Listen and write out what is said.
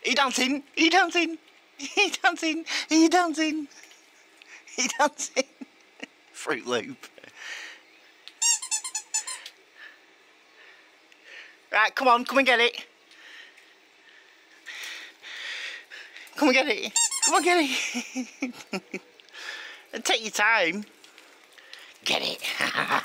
Are you dancing? Are you dancing? Are you dancing? Are you dancing? Are you dancing? Fruit Loop. Right, come on, come and get it. Come and get it. Come on, get it. And take your time. Get it.